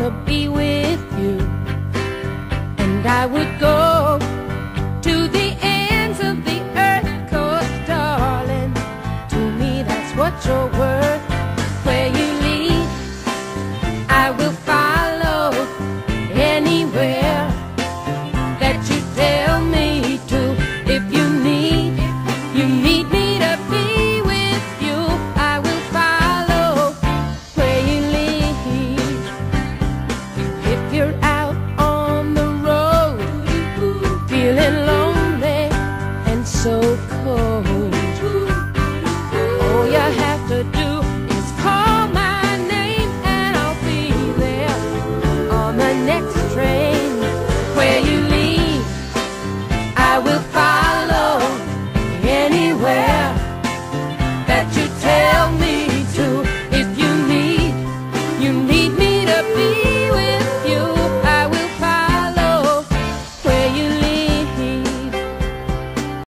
wanna be with you, and I would go to the ends of the earth, 'cause darling, to me that's what you're worth. Where you lead, I will follow, anywhere that you tell me to. If you need me to be with you, I will follow where you lead. If you're out on the road, feeling lonely and so cold, all you have to do is call my name and I'll be there on the next train.